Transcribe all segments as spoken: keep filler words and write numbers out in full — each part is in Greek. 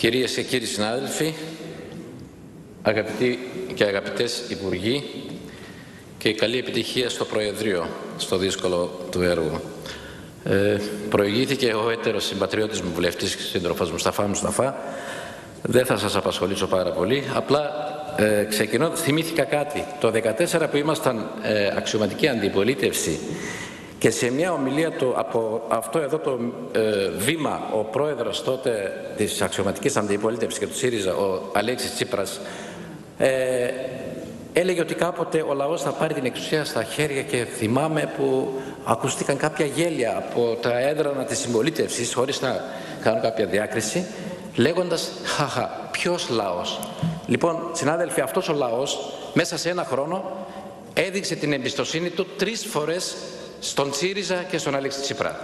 Κυρίες και κύριοι συνάδελφοι, αγαπητοί και αγαπητές Υπουργοί, και καλή επιτυχία στο Προεδρείο, στο δύσκολο του έργο. Ε, προηγήθηκε ο έτερος συμπατριώτης μου βουλευτής και σύντροφος Μουσταφά Μουσταφά. Δεν θα σας απασχολήσω πάρα πολύ. Απλά ε, ξεκινώντας θυμήθηκα κάτι. Το δύο χιλιάδες δεκατέσσερα που ήμασταν ε, αξιωματική αντιπολίτευση και σε μια ομιλία του από αυτό εδώ το ε, βήμα ο πρόεδρος τότε της αξιωματικής αντιπολίτευσης και του ΣΥΡΙΖΑ, ο Αλέξης Τσίπρας, ε, έλεγε ότι κάποτε ο λαός θα πάρει την εξουσία στα χέρια και θυμάμαι που ακούστηκαν κάποια γέλια από τα έδρανα της συμπολίτευσης χωρίς να κάνουν κάποια διάκριση, λέγοντας «Χαχα, ποιος λαός». Λοιπόν, συνάδελφοι, αυτός ο λαός μέσα σε ένα χρόνο έδειξε την εμπιστοσύνη του τρεις φορές στον ΣΥΡΙΖΑ και στον Αλέξη Τσίπρα.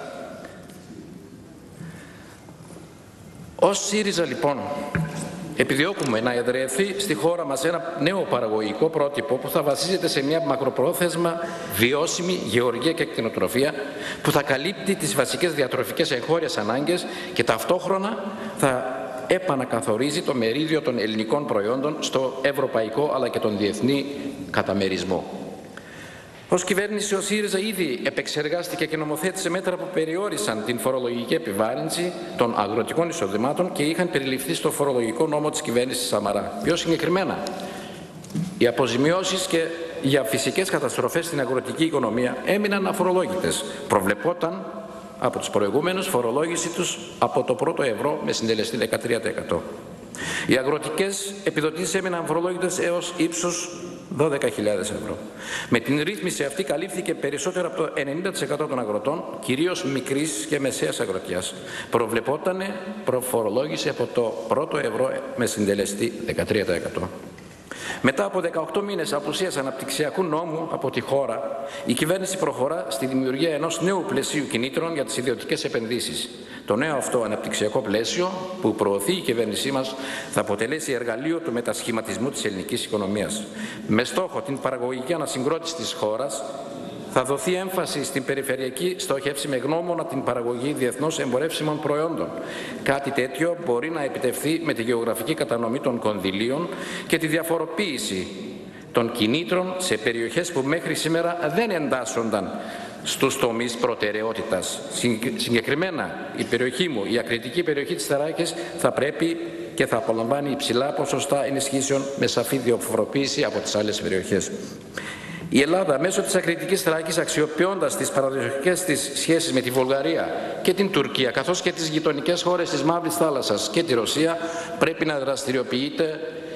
Ως ΣΥΡΙΖΑ, λοιπόν, επιδιώκουμε να εδραιωθεί στη χώρα μας ένα νέο παραγωγικό πρότυπο που θα βασίζεται σε μια μακροπρόθεσμα βιώσιμη γεωργία και κτηνοτροφία που θα καλύπτει τις βασικές διατροφικές εγχώριες ανάγκες και ταυτόχρονα θα επανακαθορίζει το μερίδιο των ελληνικών προϊόντων στο ευρωπαϊκό αλλά και τον διεθνή καταμερισμό. Ως κυβέρνηση, ο ΣΥΡΙΖΑ ήδη επεξεργάστηκε και νομοθέτησε μέτρα που περιόρισαν την φορολογική επιβάρυνση των αγροτικών εισοδημάτων και είχαν περιληφθεί στο φορολογικό νόμο της κυβέρνησης Σαμαρά. Πιο συγκεκριμένα, οι αποζημιώσεις και για φυσικές καταστροφές στην αγροτική οικονομία έμειναν αφορολόγητες. Προβλεπόταν από τους προηγούμενους φορολόγηση τους από το πρώτο ευρώ με συντελεστή δεκατρία τοις εκατό. Οι αγροτικές επιδοτήσεις έμειναν φορολόγητες έως ύψους δώδεκα χιλιάδες ευρώ. Με την ρύθμιση αυτή καλύφθηκε περισσότερο από το ενενήντα τοις εκατό των αγροτών, κυρίως μικρής και μεσαίας αγροτιάς. Προβλεπόταν προφορολόγηση από το πρώτο ευρώ με συντελεστή δεκατρία τοις εκατό. Μετά από δεκαοκτώ μήνες απουσίας αναπτυξιακού νόμου από τη χώρα, η κυβέρνηση προχωρά στη δημιουργία ενός νέου πλαισίου κινήτρων για τις ιδιωτικές επενδύσεις. Το νέο αυτό αναπτυξιακό πλαίσιο που προωθεί η κυβέρνησή μας θα αποτελέσει εργαλείο του μετασχηματισμού της ελληνικής οικονομίας. Με στόχο την παραγωγική ανασυγκρότηση της χώρας, θα δοθεί έμφαση στην περιφερειακή στόχευση με γνώμονα την παραγωγή διεθνώς εμπορεύσιμων προϊόντων. Κάτι τέτοιο μπορεί να επιτευχθεί με τη γεωγραφική κατανομή των κονδυλίων και τη διαφοροποίηση των κινήτρων σε περιοχές που μέχρι σήμερα δεν εντάσσονταν στους τομείς προτεραιότητας. Συγκεκριμένα, η περιοχή μου, η ακριτική περιοχή της Θράκης, θα πρέπει και θα απολαμβάνει υψηλά ποσοστά ενισχύσεων με σαφή διαφοροποίηση από τις άλλες περιοχές. Η Ελλάδα, μέσω της ακριτικής Θράκης, αξιοποιώντας τις παραδοσιακές της σχέσεις με τη Βουλγαρία και την Τουρκία, καθώς και τις γειτονικές χώρες της Μαύρης Θάλασσας και τη Ρωσία, πρέπει να δραστηριοποιείται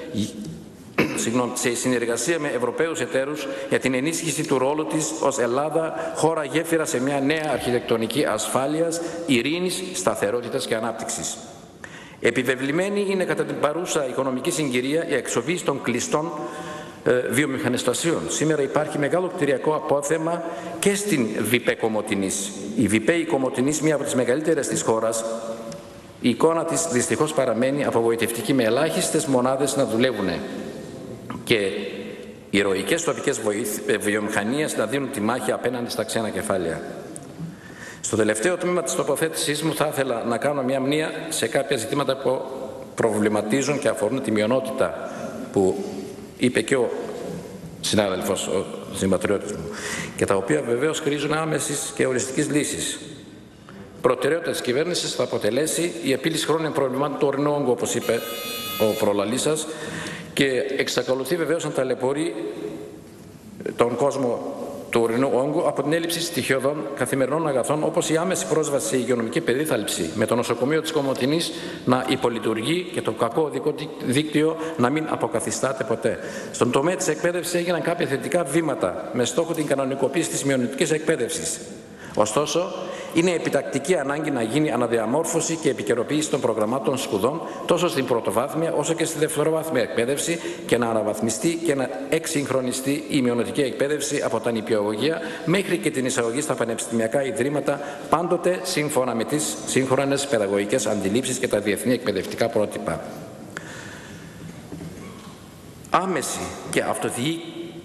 σε συνεργασία με Ευρωπαίους εταίρους για την ενίσχυση του ρόλου της ως Ελλάδα, χώρα γέφυρα σε μια νέα αρχιτεκτονική ασφάλειας, ειρήνης, σταθερότητας και ανάπτυξης. Επιβεβλημένη είναι κατά την παρούσα οικονομική συγκυρία η εξοβίωση των κλειστών βιομηχανιστασίων. Σήμερα υπάρχει μεγάλο κτηριακό απόθεμα και στην ΒΙΠΕ Κομοτηνής. Η ΒΙΠΕ Κομοτηνής, μία από τις μεγαλύτερες της χώρας, η εικόνα της δυστυχώς παραμένει απογοητευτική, με ελάχιστες μονάδες να δουλεύουν και οι ηρωικές τοπικές βιομηχανίες να δίνουν τη μάχη απέναντι στα ξένα κεφάλαια. Στο τελευταίο τμήμα της τοποθέτησής μου θα ήθελα να κάνω μια μνήα σε κάποια ζητήματα που προβληματίζουν και αφορούν τη μειονότητα που είπε και ο συνάδελφος, ο συμπατριώτης μου, και τα οποία βεβαίως χρήζουν άμεσης και οριστικής λύσης. Προτεραιότητα της κυβέρνησης θα αποτελέσει η επίλυση χρόνιων προβλημάτων του ορεινού όγκου, όπως είπε ο προλαλής σας, και εξακολουθεί βεβαίως να ταλαιπωρεί τον κόσμο του ορεινού όγκου από την έλλειψη στοιχειωδών καθημερινών αγαθών, όπως η άμεση πρόσβαση σε υγειονομική περίθαλψη, με το νοσοκομείο της Κομοτηνής να υπολειτουργεί και το κακό οδικό δίκτυο να μην αποκαθιστάται ποτέ. Στον τομέα της εκπαίδευσης έγιναν κάποια θετικά βήματα με στόχο την κανονικοποίηση της μειονοτικής εκπαίδευσης. Ωστόσο, είναι επιτακτική ανάγκη να γίνει αναδιαμόρφωση και επικαιροποίηση των προγραμμάτων σπουδών τόσο στην πρωτοβάθμια όσο και στη δευτεροβάθμια εκπαίδευση και να αναβαθμιστεί και να εξυγχρονιστεί η μειονοτική εκπαίδευση από τα νηπιαγωγεία μέχρι και την εισαγωγή στα πανεπιστημιακά ιδρύματα, πάντοτε σύμφωνα με τις σύγχρονες παιδαγωγικές αντιλήψεις και τα διεθνή εκπαιδευτικά πρότυπα. Άμεση και αυτοδιοίκηση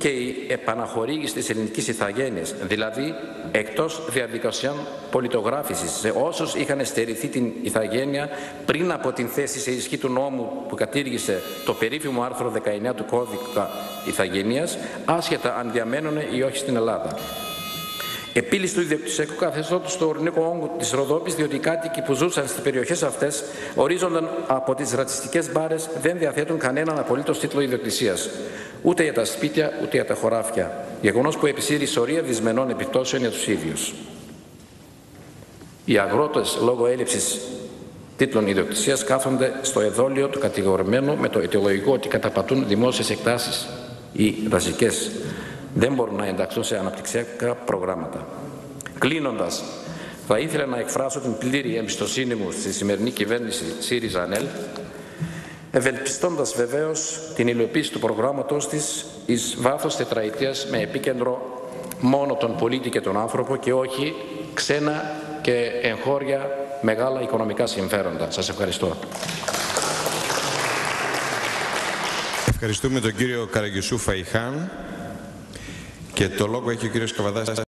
και η επαναχορήγηση της ελληνικής ηθαγένειας, δηλαδή εκτός διαδικασιών πολιτογράφησης σε όσους είχαν στερηθεί την ηθαγένεια πριν από την θέση σε ισχύ του νόμου που κατήργησε το περίφημο άρθρο δεκαεννιά του Κώδικα Ηθαγενείας, άσχετα αν διαμένουν ή όχι στην Ελλάδα. Επίλυση του ιδιοκτησιακού καθεστώτος του ορεινικού όγκου της Ροδόπης, διότι οι κάτοικοι που ζούσαν στις περιοχές αυτές ορίζονταν από τις ρατσιστικές μπάρες, δεν διαθέτουν κανέναν απολύτως τίτλο ιδιοκτησίας, ούτε για τα σπίτια ούτε για τα χωράφια. Γεγονός που επισύρει σωρία δυσμενών επιπτώσεων για τους ίδιους. Οι αγρότες, λόγω έλλειψης τίτλων ιδιοκτησίας, κάθονται στο εδόλιο του κατηγορημένου με το αιτιολογικό ότι καταπατούν δημόσιες εκτάσεις ή δασικές. Δεν μπορούν να ενταχθούν σε αναπτυξιακά προγράμματα. Κλείνοντας, θα ήθελα να εκφράσω την πλήρη εμπιστοσύνη μου στη σημερινή κυβέρνηση ΣΥΡΙΖΑ-ΑΝΕΛ, ευελπιστώντας βεβαίως την υλοποίηση του προγράμματος της εις βάθος τετραετίας με επίκεντρο μόνο τον πολίτη και τον άνθρωπο και όχι ξένα και εγχώρια μεγάλα οικονομικά συμφέροντα. Σας ευχαριστώ. Ευχαριστούμε τον κύριο Καραγκιουσού Φαϊχάν και το λόγο έχει ο κύριος Καβαδάς.